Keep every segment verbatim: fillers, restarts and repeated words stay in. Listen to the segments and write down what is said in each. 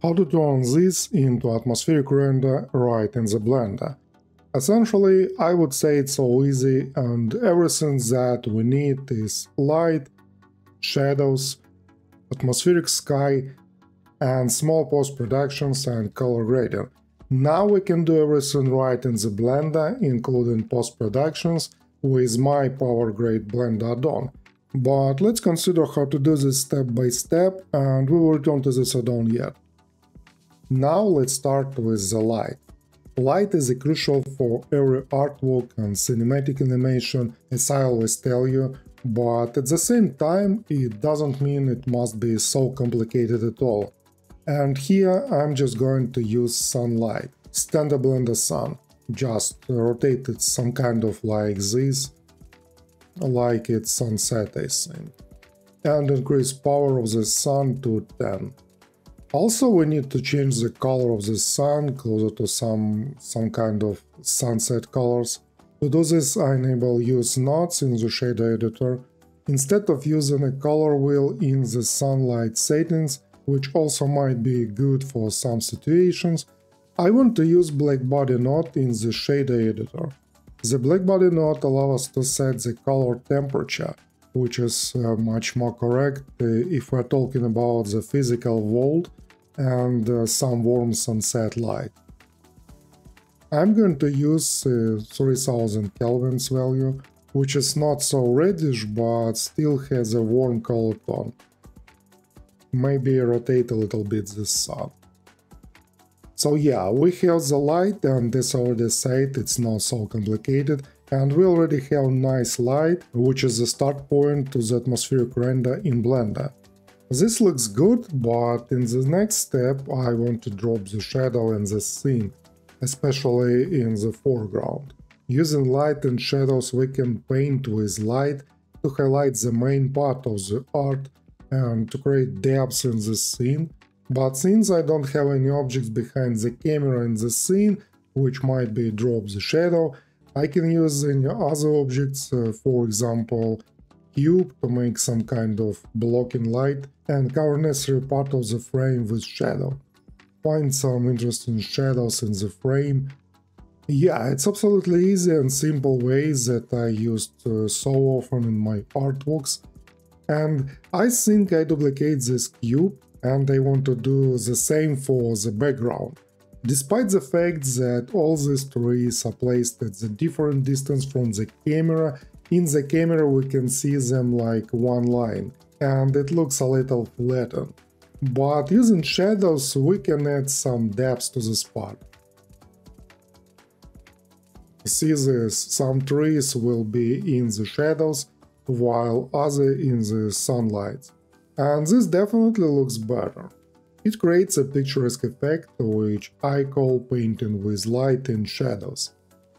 how to turn this into atmospheric render right in the Blender. Essentially, I would say it's so easy, and everything that we need is light, shadows, atmospheric sky, and small post-productions and color grading. Now we can do everything right in the Blender, including post-productions, with my Power Grade Blender add-on. But let's consider how to do this step by step, and we will return to this add-on yet. Now let's start with the light. Light is crucial for every artwork and cinematic animation, as I always tell you, but at the same time it doesn't mean it must be so complicated at all. And here I'm just going to use sunlight, standard Blender sun, just rotate it some kind of like this, like it's sunset I think, and increase power of the sun to ten. Also we need to change the color of the sun closer to some, some kind of sunset colors. To do this I enable use nodes in the shader editor, instead of using a color wheel in the sunlight settings, which also might be good for some situations. I want to use black body node in the shader editor. The black body node allows us to set the color temperature, which is uh, much more correct uh, if we're talking about the physical world and uh, some warm sunset light. I'm going to use uh, three thousand Kelvin's value, which is not so reddish but still has a warm color tone. Maybe rotate a little bit the sun. So yeah, we have the light, and as I already said, it's not so complicated, and we already have nice light, which is the start point to the atmospheric render in Blender. This looks good, but in the next step I want to drop the shadow in the scene, especially in the foreground. Using light and shadows we can paint with light to highlight the main part of the art and to create depth in the scene, but since I don't have any objects behind the camera in the scene, which might be drop the shadow, I can use any other objects, uh, for example cube, to make some kind of blocking light and cover necessary part of the frame with shadow. Find some interesting shadows in the frame. Yeah, it's absolutely easy and simple ways that I used uh, so often in my artworks. And I think I duplicate this cube, and I want to do the same for the background. Despite the fact that all these trees are placed at a different distance from the camera, in the camera we can see them like one line, and it looks a little flattened. But using shadows we can add some depth to the spot. See this, some trees will be in the shadows, while other in the sunlight. And this definitely looks better. It creates a picturesque effect, which I call painting with light and shadows.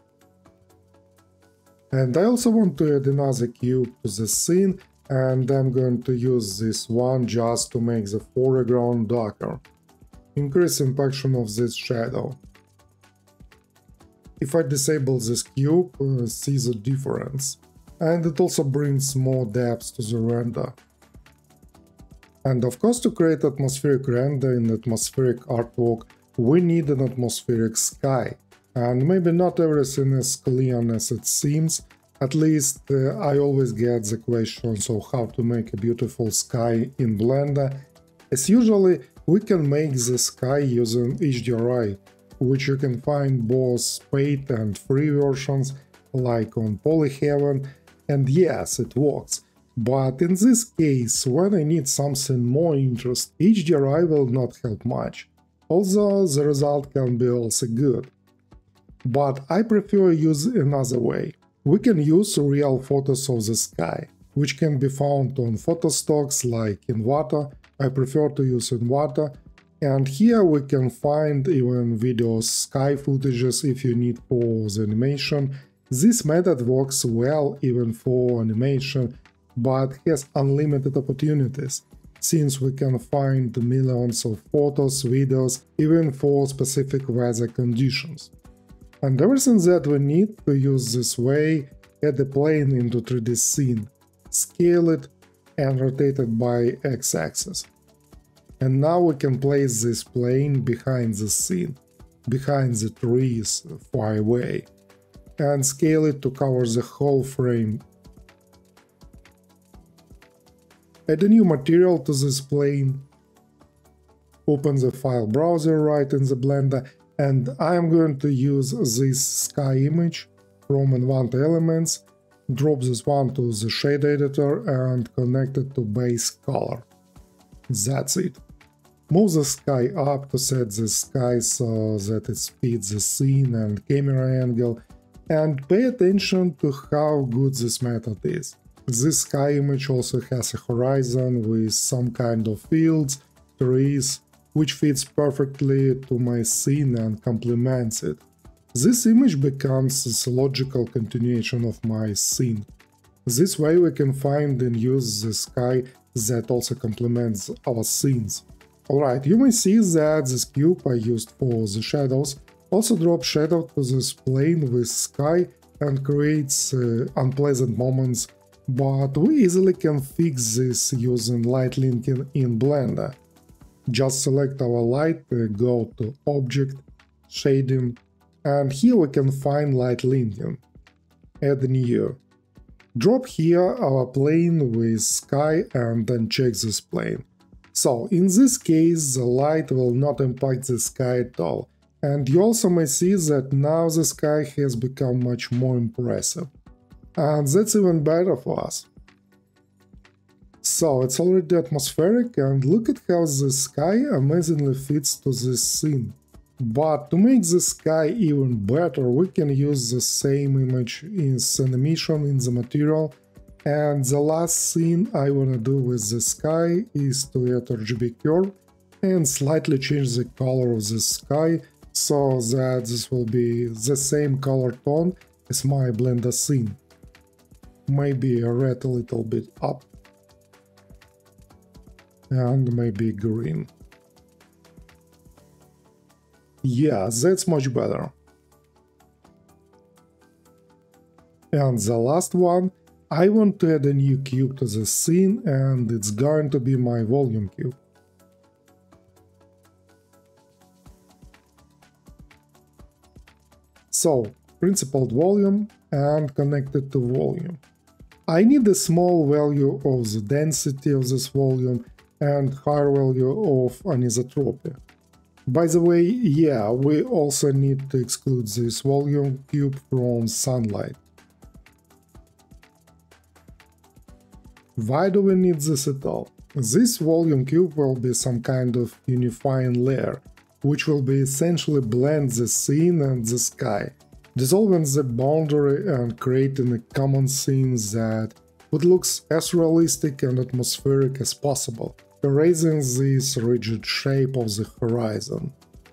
And I also want to add another cube to the scene, and I'm going to use this one just to make the foreground darker. Increase impaction of this shadow. If I disable this cube, uh, see the difference. And it also brings more depth to the render. And of course, to create atmospheric render in atmospheric artwork, we need an atmospheric sky. And maybe not everything is clear as it seems, at least uh, I always get the questions of how to make a beautiful sky in Blender, as usually we can make the sky using H D R I, which you can find both paid and free versions, like on Polyheaven. And yes, it works, but in this case, when I need something more interesting, H D R I will not help much, although the result can be also good. But I prefer use another way. We can use real photos of the sky, which can be found on photo stocks like Envato. I prefer to use Envato, and here we can find even videos, sky footages if you need for the animation. This method works well even for animation, but has unlimited opportunities, since we can find millions of photos, videos, even for specific weather conditions. And everything that we need to use this way, add a plane into three D scene, scale it and rotate it by x-axis. And now we can place this plane behind the scene, behind the trees far away, and scale it to cover the whole frame. Add a new material to this plane, open the file browser right in the Blender, and I am going to use this sky image from M two Elements, drop this one to the shade editor and connect it to base color. That's it. Move the sky up to set the sky so that it fits the scene and camera angle, and pay attention to how good this method is. This sky image also has a horizon with some kind of fields, trees, which fits perfectly to my scene and complements it. This image becomes a logical continuation of my scene. This way we can find and use the sky that also complements our scenes. Alright, you may see that this cube I used for the shadows also drops shadow to this plane with sky and creates uh, unpleasant moments, but we easily can fix this using light linking in Blender. Just select our light, uh, go to Object, Shading, and here we can find light linking. Add new. Drop here our plane with sky and then check this plane. So, in this case, the light will not impact the sky at all, and you also may see that now the sky has become much more impressive. And that's even better for us. So, it's already atmospheric, and look at how the sky amazingly fits to this scene. But to make the sky even better, we can use the same image as animation in the material. And the last thing I wanna do with the sky is to add R G B curve and slightly change the color of the sky so that this will be the same color tone as my Blender scene. Maybe red a little bit up and maybe green. Yeah, that's much better. And the last one, I want to add a new cube to the scene, and it's going to be my volume cube. So, principled volume and connected to volume. I need a small value of the density of this volume and higher value of anisotropy. By the way, yeah, we also need to exclude this volume cube from sunlight. Why do we need this at all? This volume cube will be some kind of unifying layer, which will be essentially blend the scene and the sky, dissolving the boundary and creating a common scene that would look as realistic and atmospheric as possible, erasing this rigid shape of the horizon.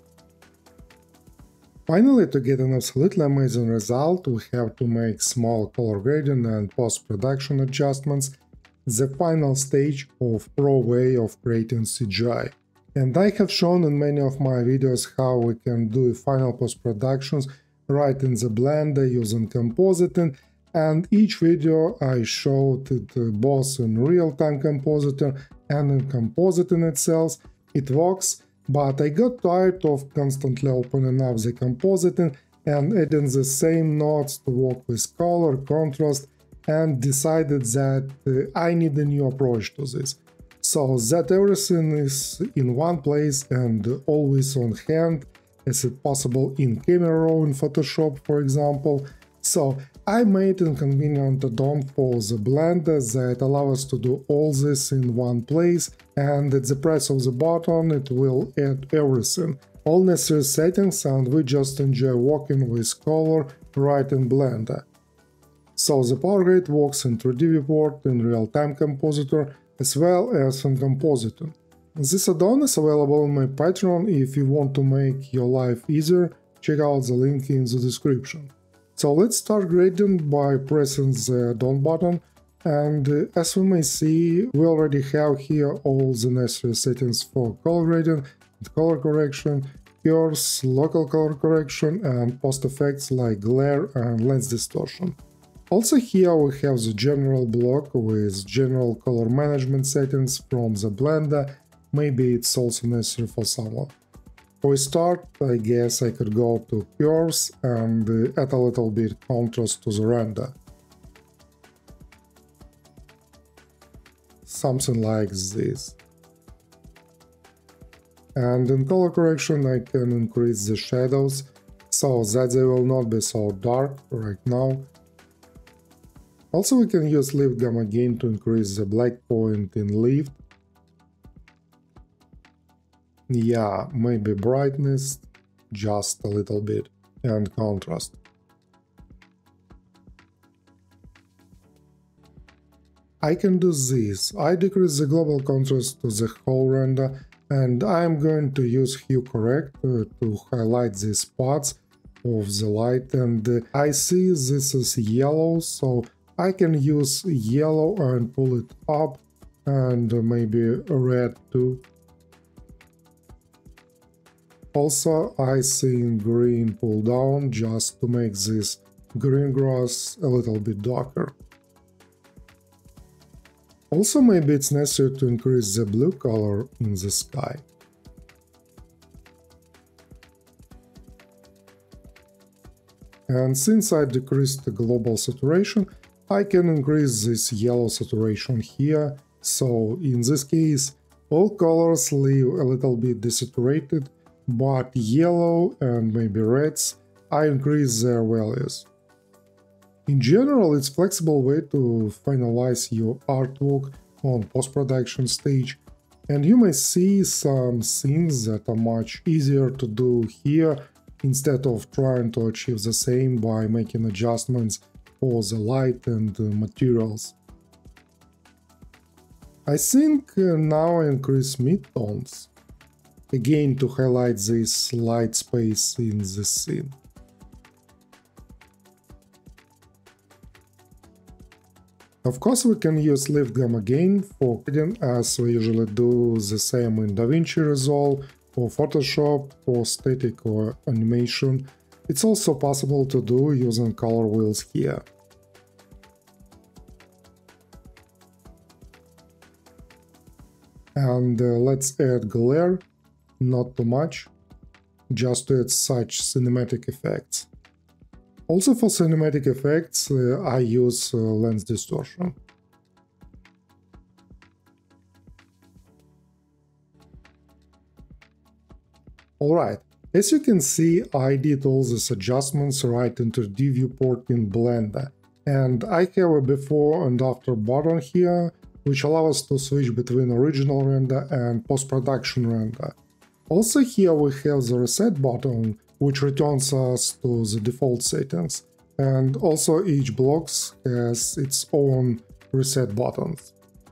Finally, to get an absolutely amazing result, we have to make small color gradient and post-production adjustments, the final stage of pro way of creating C G I. And I have shown in many of my videos how we can do final post-productions right in the Blender using compositing, and each video I showed it both in real-time compositing and in compositing itself. It works, but I got tired of constantly opening up the compositing and adding the same nodes to work with color, contrast, and decided that uh, I need a new approach to this, so that everything is in one place and always on hand, as it possible in camera raw in Photoshop, for example. So I made a convenient add-on for the Blender that allows us to do all this in one place, and at the press of the button it will add everything, all necessary settings, and we just enjoy working with color right in Blender. So the power grade works in three D viewport, in real-time compositor, as well as in compositing. This add-on is available on my Patreon. If you want to make your life easier, check out the link in the description. So let's start grading by pressing the add-on button, and uh, as we may see, we already have here all the necessary settings for color grading, color correction, curves, local color correction, and post effects like glare and lens distortion. Also here we have the general block with general color management settings from the Blender, maybe it's also necessary for someone. For a start, I guess I could go to curves and uh, add a little bit contrast to the render. Something like this. And in color correction I can increase the shadows so that they will not be so dark right now. Also we can use lift gamma gain to increase the black point in lift. Yeah, maybe brightness, just a little bit, and contrast. I can do this. I decrease the global contrast to the whole render, and I'm going to use hue correct uh, to highlight these spots of the light, and uh, I see this is yellow, so I can use yellow and pull it up, and uh, maybe red too. Also, I see green pull down just to make this green grass a little bit darker. Also, maybe it's necessary to increase the blue color in the sky. And since I decreased the global saturation, I can increase this yellow saturation here, so in this case all colors leave a little bit desaturated, but yellow and maybe reds, I increase their values. In general, it's a flexible way to finalize your artwork on post-production stage, and you may see some things that are much easier to do here instead of trying to achieve the same by making adjustments for the light and materials. I think uh, now I increase midtones, again to highlight this light space in the scene. Of course, we can use lift gamma gain for hiding, as we usually do the same in DaVinci Resolve or Photoshop for static or animation. It's also possible to do using color wheels here. And uh, let's add glare, not too much, just to add such cinematic effects. Also for cinematic effects, uh, I use uh, lens distortion. Alright, as you can see, I did all these adjustments right into the viewport in Blender, and I have a before and after button here, which allows us to switch between original render and post-production render. Also here we have the reset button, which returns us to the default settings, and also each block has its own reset buttons.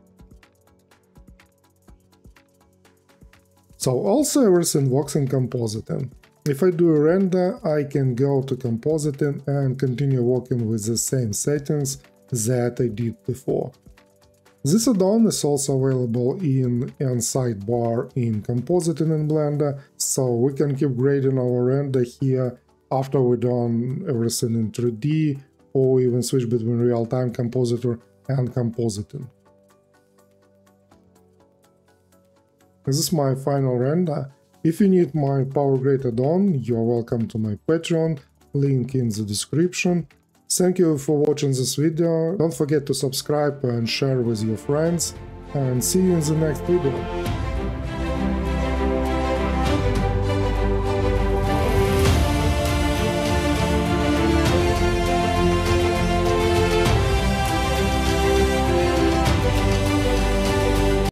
So also everything works in compositing. If I do a render, I can go to compositing and continue working with the same settings that I did before. This add-on is also available in an sidebar in compositing in Blender, so we can keep grading our render here after we've done everything in three D, or even switch between real-time compositor and compositing. This is my final render. If you need my power grade add-on, you're welcome to my Patreon, link in the description. Thank you for watching this video, don't forget to subscribe and share with your friends, and see you in the next video.